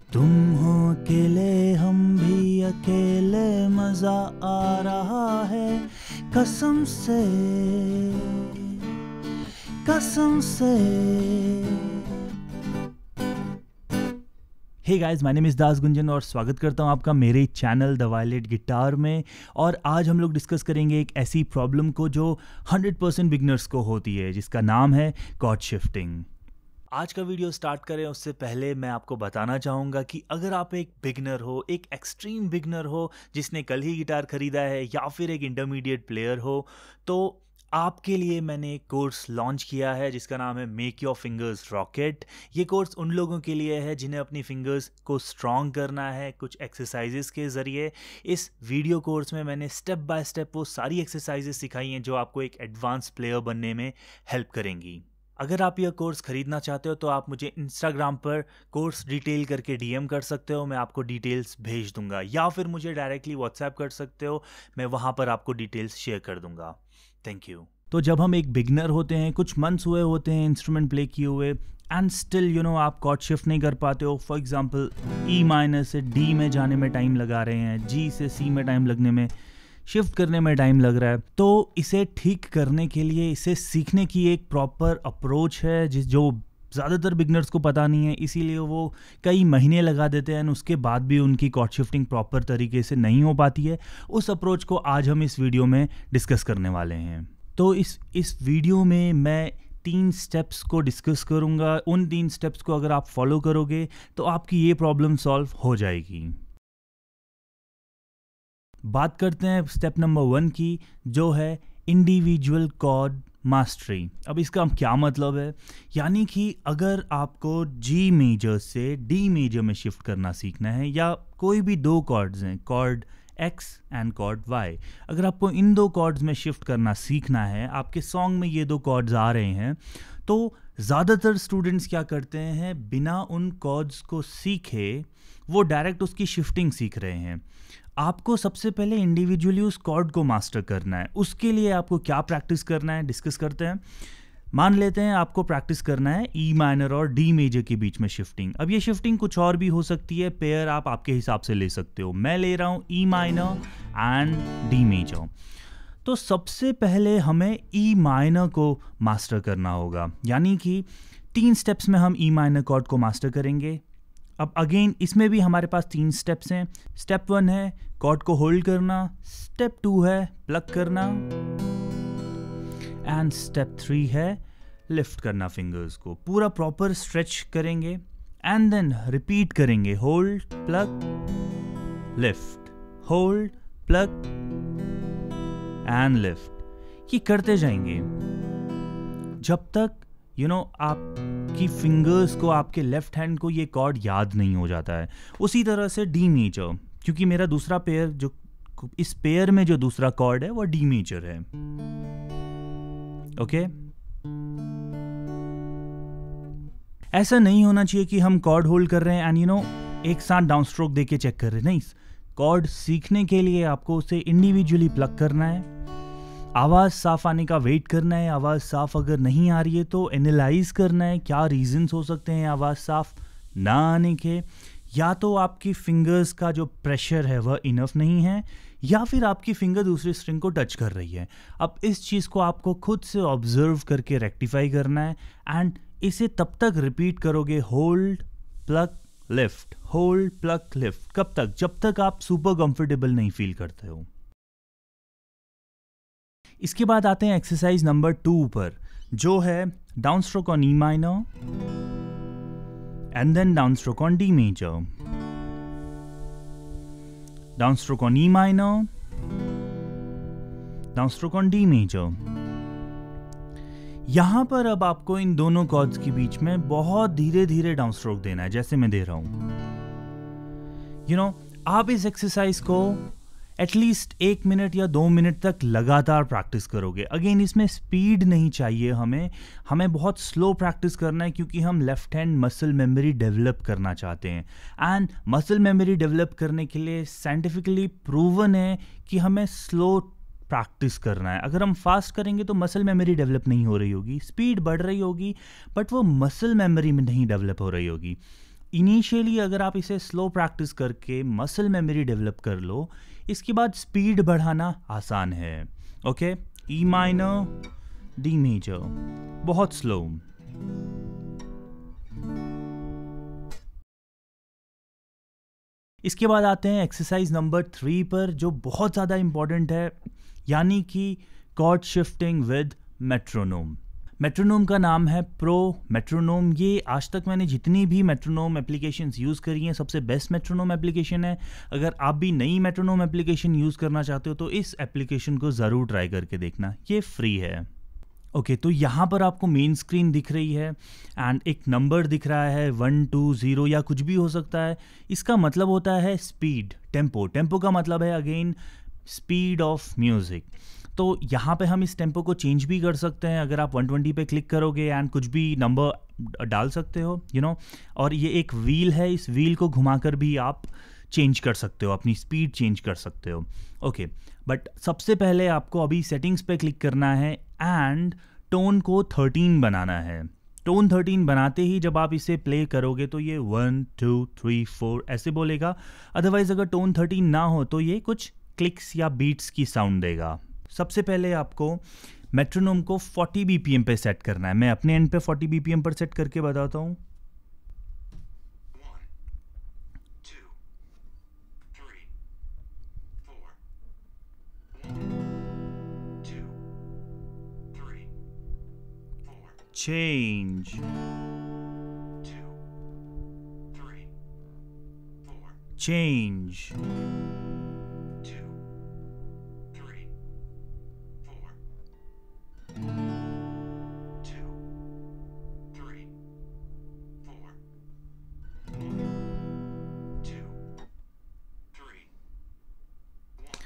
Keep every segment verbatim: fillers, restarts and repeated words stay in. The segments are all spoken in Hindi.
तुम हो अकेले हम भी अकेले, मजा आ रहा है कसम से कसम से। Hey guys, my name is Das Gunjan और स्वागत करता हूं आपका मेरे चैनल द वायलेट गिटार में। और आज हम लोग डिस्कस करेंगे एक ऐसी प्रॉब्लम को जो हंड्रेड परसेंट बिगनर्स को होती है, जिसका नाम है कॉर्ड शिफ्टिंग। आज का वीडियो स्टार्ट करें उससे पहले मैं आपको बताना चाहूँगा कि अगर आप एक बिगनर हो, एक एक्सट्रीम बिगनर हो जिसने कल ही गिटार खरीदा है, या फिर एक इंटरमीडिएट प्लेयर हो, तो आपके लिए मैंने एक कोर्स लॉन्च किया है जिसका नाम है मेक योर फिंगर्स रॉकेट। ये कोर्स उन लोगों के लिए है जिन्हें अपनी फिंगर्स को स्ट्रॉन्ग करना है कुछ एक्सरसाइजेस के ज़रिए। इस वीडियो कोर्स में मैंने स्टेप बाय स्टेप वो सारी एक्सरसाइजेस सिखाई हैं जो आपको एक एडवांस प्लेयर बनने में हेल्प करेंगी। अगर आप यह कोर्स ख़रीदना चाहते हो तो आप मुझे इंस्टाग्राम पर कोर्स डिटेल करके डीएम कर सकते हो, मैं आपको डिटेल्स भेज दूंगा, या फिर मुझे डायरेक्टली व्हाट्सएप कर सकते हो, मैं वहाँ पर आपको डिटेल्स शेयर कर दूंगा। Thank you. तो जब हम एक बिगनर होते हैं, कुछ मंथ्स हुए होते हैं इंस्ट्रूमेंट प्ले किए हुए, एंड स्टिल यू नो आप कॉर्ड शिफ्ट नहीं कर पाते हो। फॉर एग्जांपल ई माइनर से डी में जाने में टाइम लगा रहे हैं, जी से सी में टाइम लगने में, शिफ्ट करने में टाइम लग रहा है, तो इसे ठीक करने के लिए, इसे सीखने की एक प्रॉपर अप्रोच है जिस जो ज़्यादातर बिगनर्स को पता नहीं है, इसीलिए वो कई महीने लगा देते हैं, उसके बाद भी उनकी कॉर्ड शिफ्टिंग प्रॉपर तरीके से नहीं हो पाती है। उस अप्रोच को आज हम इस वीडियो में डिस्कस करने वाले हैं। तो इस इस वीडियो में मैं तीन स्टेप्स को डिस्कस करूँगा। उन तीन स्टेप्स को अगर आप फॉलो करोगे तो आपकी ये प्रॉब्लम सॉल्व हो जाएगी। बात करते हैं स्टेप नंबर वन की, जो है इंडिविजुअल कॉर्ड मास्टरी। अब इसका क्या मतलब है, यानी कि अगर आपको जी मेजर से डी मेजर में शिफ्ट करना सीखना है, या कोई भी दो कॉर्ड्स हैं, chord X and chord Y, अगर आपको इन दो कॉर्ड्स में शिफ्ट करना सीखना है, आपके सॉन्ग में ये दो कॉर्ड्स आ रहे हैं, तो ज़्यादातर स्टूडेंट्स क्या करते हैं, बिना उन कॉर्ड्स को सीखे वो डायरेक्ट उसकी शिफ्टिंग सीख रहे हैं। आपको सबसे पहले इंडिविजुअली उस कॉर्ड को मास्टर करना है। उसके लिए आपको क्या प्रैक्टिस करना है, डिस्कस करते हैं। मान लेते हैं आपको प्रैक्टिस करना है ई माइनर और डी मेजर के बीच में शिफ्टिंग। अब ये शिफ्टिंग कुछ और भी हो सकती है, पेयर आप आपके हिसाब से ले सकते हो। मैं ले रहा हूँ E minor and D major. तो सबसे पहले हमें ई माइनर को मास्टर करना होगा, यानी कि तीन स्टेप्स में हम ई माइनर कॉर्ड को मास्टर करेंगे। अब अगेन इसमें भी हमारे पास तीन स्टेप्स हैं। स्टेप वन है कॉर्ड को होल्ड करना, स्टेप टू है प्लग करना, एंड स्टेप थ्री है लिफ्ट करना फिंगर्स को। पूरा प्रॉपर स्ट्रेच करेंगे एंड देन रिपीट करेंगे, hold plug lift, hold plug and lift. ये करते जाएंगे जब तक यू you नो know, आपकी फिंगर्स को, आपके लेफ्ट हैंड को ये कॉर्ड याद नहीं हो जाता है। उसी तरह से डी मेजर, क्योंकि मेरा दूसरा पेयर, जो इस पेयर में जो दूसरा कॉर्ड है वो डी मेजर है। Okay okay? ऐसा नहीं होना चाहिए कि हम कॉर्ड होल्ड कर रहे हैं एंड यू नो एक साथ डाउन स्ट्रोक देके चेक कर रहे हैं। नहीं, कॉर्ड सीखने के लिए आपको उसे इंडिविजुअली प्लग करना है, आवाज़ साफ आने का वेट करना है। आवाज़ साफ अगर नहीं आ रही है तो एनालाइज करना है क्या रीजंस हो सकते हैं आवाज़ साफ ना आने के। या तो आपकी फिंगर्स का जो प्रेशर है वह इनफ नहीं है, या फिर आपकी फिंगर दूसरी स्ट्रिंग को टच कर रही है। अब इस चीज़ को आपको खुद से ऑब्जर्व करके रेक्टिफाई करना है, एंड इसे तब तक रिपीट करोगे, hold plug lift, hold plug lift. कब तक? जब तक आप सुपर कंफर्टेबल नहीं फील करते हो। इसके बाद आते हैं एक्सरसाइज नंबर टू पर, जो है down stroke on E minor and then down stroke on D major, down stroke on E minor, down stroke on D major. यहां पर अब आपको इन दोनों कॉर्ड्स के बीच में बहुत धीरे धीरे डाउन स्ट्रोक देना है, जैसे मैं दे रहा हूं। यू नो आप इस एक्सरसाइज को एटलीस्ट एक मिनट या दो मिनट तक लगातार प्रैक्टिस करोगे। अगेन इसमें स्पीड नहीं चाहिए, हमें हमें बहुत स्लो प्रैक्टिस करना है, क्योंकि हम left hand muscle memory develop करना चाहते हैं। एंड मसल मेमोरी डेवलप करने के लिए साइंटिफिकली प्रूवन है कि हमें स्लो प्रैक्टिस करना है। अगर हम फास्ट करेंगे तो मसल मेमोरी डेवलप नहीं हो रही होगी, स्पीड बढ़ रही होगी बट वो मसल मेमोरी में नहीं डेवलप हो रही होगी। इनिशियली अगर आप इसे स्लो प्रैक्टिस करके मसल मेमोरी डेवलप कर लो, इसके बाद स्पीड बढ़ाना आसान है। Okay, E minor, D major, बहुत स्लो। इसके बाद आते हैं एक्सरसाइज नंबर थ्री पर, जो बहुत ज़्यादा इंपॉर्टेंट है, यानी कि chord shifting with metronome. Metronome का नाम है प्रो मेट्रोनोम। ये आज तक मैंने जितनी भी मेट्रोनोम एप्लीकेशंस यूज़ करी हैं, सबसे बेस्ट मेट्रोनोम एप्लीकेशन है। अगर आप भी नई मेट्रोनोम एप्लीकेशन यूज़ करना चाहते हो तो इस एप्लीकेशन को ज़रूर ट्राई करके देखना, ये फ्री है। ओके okay, तो यहाँ पर आपको मेन स्क्रीन दिख रही है एंड एक नंबर दिख रहा है, वन टू ज़ीरो या कुछ भी हो सकता है। इसका मतलब होता है स्पीड, टेम्पो। टेम्पो का मतलब है अगेन स्पीड ऑफ म्यूज़िक। तो यहाँ पे हम इस टेम्पो को चेंज भी कर सकते हैं। अगर आप वन ट्वेंटी पे क्लिक करोगे एंड कुछ भी नंबर डाल सकते हो, यू नो। और ये एक व्हील है, इस व्हील को घुमाकर भी आप चेंज कर सकते हो, अपनी स्पीड चेंज कर सकते हो। ओके, बट सबसे पहले आपको अभी सेटिंग्स पे क्लिक करना है एंड टोन को थर्टीन बनाना है। टोन थर्टीन बनाते ही जब आप इसे प्ले करोगे तो ये वन टू थ्री फोर ऐसे बोलेगा। अदरवाइज अगर टोन थर्टीन ना हो तो ये कुछ क्लिक्स या बीट्स की साउंड देगा। सबसे पहले आपको मेट्रोनोम को फोर्टी बीपीएम पे सेट करना है। मैं अपने एंड पे फोर्टी बीपीएम पर सेट करके बताता हूँ। Change. Two, three, four. Change. Two, three, four. Two, three, four. Two, three, one.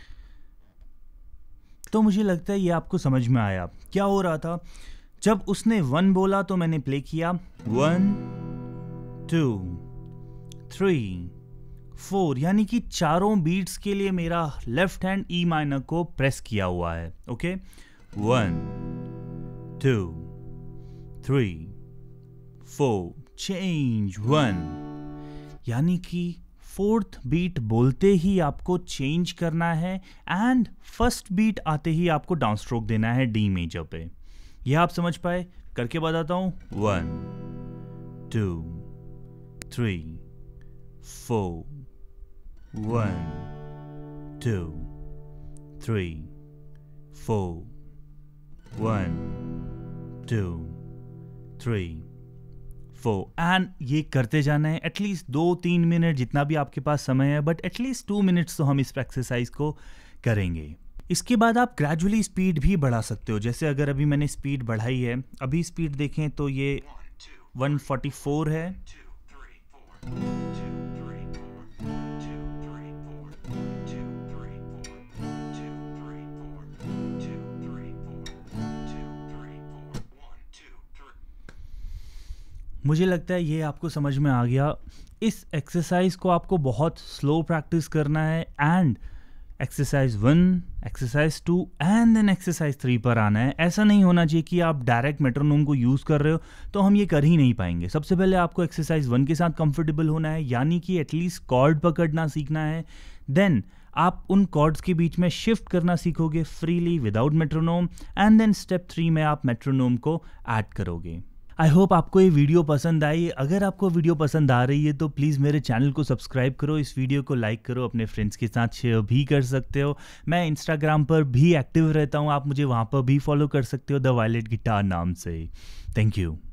तो मुझे लगता है ये आपको समझ में आया क्या हो रहा था। जब उसने वन बोला तो मैंने प्ले किया, वन टू थ्री फोर, यानी कि चारों बीट्स के लिए मेरा लेफ्ट हैंड ई माइनर को प्रेस किया हुआ है। Okay, one two three four, change one, यानी कि फोर्थ बीट बोलते ही आपको चेंज करना है एंड फर्स्ट बीट आते ही आपको डाउन स्ट्रोक देना है डी मेजर पे। यह आप समझ पाए? करके बताता हूं, one two three four, one two three four, one two three four, and ये करते जाना है एटलीस्ट दो तीन मिनट, जितना भी आपके पास समय है, बट एटलीस्ट टू मिनट्स तो हम इस एक्सरसाइज को करेंगे। इसके बाद आप ग्रेजुअली स्पीड भी बढ़ा सकते हो। जैसे अगर अभी मैंने स्पीड बढ़ाई है, अभी स्पीड देखें तो ये वन फोर्टी फोर है। मुझे लगता है ये आपको समझ में आ गया। इस एक्सरसाइज को आपको बहुत स्लो प्रैक्टिस करना है and exercise one, exercise two and then exercise three पर आना है। ऐसा नहीं होना चाहिए कि आप डायरेक्ट मेट्रोनोम को यूज़ कर रहे हो तो हम ये कर ही नहीं पाएंगे। सबसे पहले आपको एक्सरसाइज वन के साथ कंफर्टेबल होना है, यानी कि एटलीस्ट कॉर्ड पकड़ना सीखना है। देन आप उन कॉर्ड्स के बीच में शिफ्ट करना सीखोगे freely without metronome, and then step three में आप मेट्रोनोम को ऐड करोगे। आई होप आपको ये वीडियो पसंद आई। अगर आपको वीडियो पसंद आ रही है तो प्लीज़ मेरे चैनल को सब्सक्राइब करो, इस वीडियो को लाइक करो, अपने फ्रेंड्स के साथ शेयर भी कर सकते हो। मैं इंस्टाग्राम पर भी एक्टिव रहता हूँ, आप मुझे वहाँ पर भी फॉलो कर सकते हो द वायलेट गिटार नाम से। Thank you.